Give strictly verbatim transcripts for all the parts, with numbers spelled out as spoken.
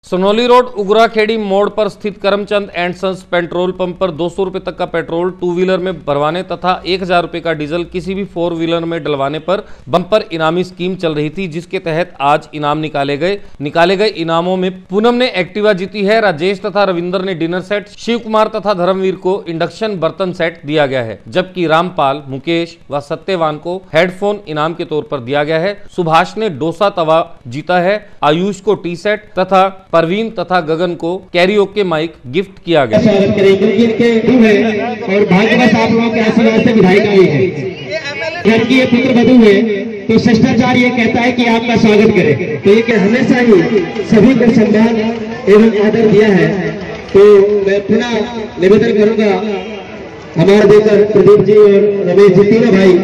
Sanauli road उगरा खेड़ी मोड़ पर स्थित Karamchand and sons petrol pump पर दो सौ रुपए तक का पेट्रोल टू व्हीलर में भरवाने तथा एक हजार रुपए का डीजल किसी भी फोर व्हीलर में डलवाने पर बम्पर इनामी स्कीम चल रही थी, जिसके तहत आज इनाम निकाले गए निकाले गए इनामों में पूनम ने एक्टिवा जीती है, राजेश तथा रविंदर ने डिनर सेट, शिव कुमार तथा धर्मवीर को इंडक्शन बर्तन सेट दिया गया है, जबकि रामपाल, मुकेश व सत्यवान को हेडफोन इनाम के तौर पर दिया गया है। सुभाष ने डोसा तवा जीता है, आयुष को टी सेट तथा परवीन तथा गगन को कैरियोके माइक गिफ्ट किया गया। स्वागत करें क्योंकि इनके और भाग्यवश आप लोगों के आशीर्वाद से विधायक आई है। घर की ये पुत्र वधू है तो शिष्टाचार ये कहता है कि आपका स्वागत करें, तो ये हमेशा ही सभी को सम्मान एवं आदर दिया है। तो मैं पुनः निवेदन करूंगा हमारे देकर प्रदीप जी और रमेश जी तीनों भाई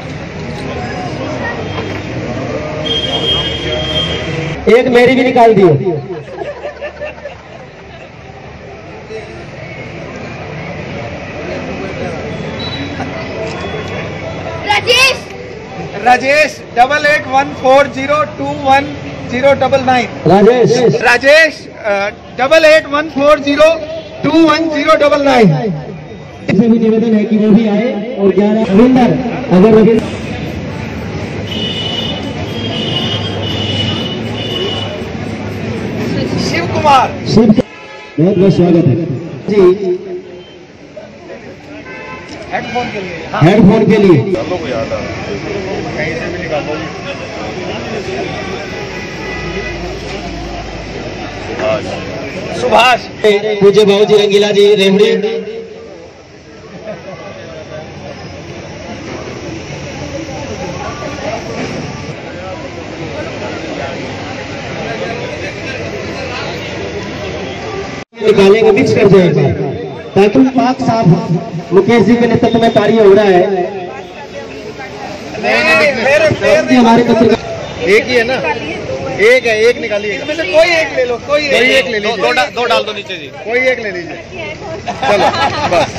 एक मेरी भी निकाल दियो। Rajesh Rajesh double eight one four zero two one zero double nine Rajesh Rajesh double eight one four zero two one zero double nine. इससे भी निवेदन है कि वो भी आए और ग्यारह रविंदर अगर रविंदर शिव कुमार शिव बहुत बहुत स्वागत है जी। हेडफोन के लिए हेडफोन के लिए कहीं से भी निकाल सुभाष पूज्य बाबू जी रंगीला जी रेमड़ी निकालेंगे, मिक्स कर देंगे ताकि पाक साफ मुकेश जी के नेतृत्व में कार्य हो रहा है। हमारे पत्रकार एक ही है ना, एक है, एक निकालिए इसमें से कोई एक ले लो, कोई एक, एक ले लीजिए, दो, दो डाल दो नीचे जी, कोई एक ले लीजिए। चलो बस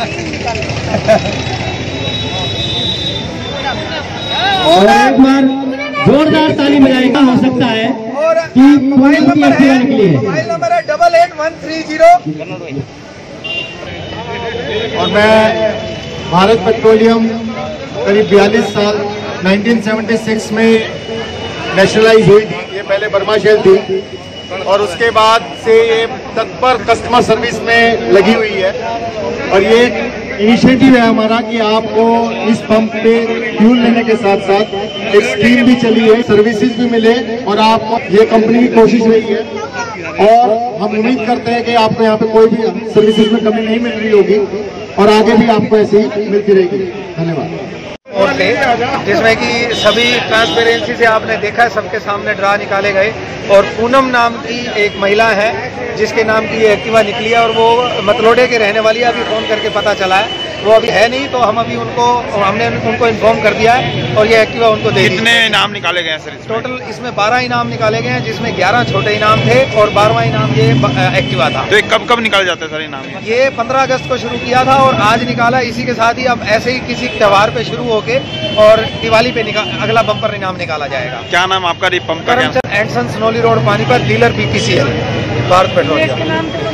और एक बार जोरदार ताली बजाएगा। हो सकता है कि मोबाइल नंबर है मोबाइल नंबर है double eight one three zero. और मैं भारत पेट्रोलियम करीब बयालीस साल उन्नीस सौ छिहत्तर में नेशनलाइज हुई थी। ये पहले बर्मा शेल थी और उसके बाद से ये तत्पर कस्टमर सर्विस में लगी हुई है। और ये इनिशिएटिव है हमारा कि आपको इस पंप पे फ्यूल लेने के साथ साथ एक स्कीम भी चली है, सर्विसेज भी मिले और आपको ये कंपनी की कोशिश रही है और हम उम्मीद करते हैं कि आपको यहाँ पे कोई भी सर्विसेज में कमी नहीं मिल रही होगी और आगे भी आपको ऐसे ही मिलती रहेगी। धन्यवाद। और जिसमें कि सभी ट्रांसपेरेंसी से आपने देखा है, सबके सामने ड्रा निकाले गए और पूनम नाम की एक महिला है जिसके नाम की ये एक्टिवा निकली है और वो मतलोडे के रहने वाली है। अभी फोन करके पता चला है वो अभी है नहीं, तो हम अभी उनको हमने उनको इन्फॉर्म कर दिया है और ये एक्टिवा उनको दे दी। कितने इनाम निकाले गए हैं सर? टोटल इसमें बारह इनाम निकाले गए हैं, जिसमें ग्यारह छोटे इनाम थे और बारहवां इनाम ये एक्टिवा था। तो ये कब कब निकाले जाते हैं सर इनाम? ये पंद्रह अगस्त को शुरू किया था और आज निकाला। इसी के साथ ही अब ऐसे ही किसी त्यौहार पे शुरू होके और दिवाली पे अगला बम्पर इनाम निकाला जाएगा। क्या नाम आपका? पंप का Karamchand and sons Sanoli road Panipat, dealer BPCL Bharat petroleum.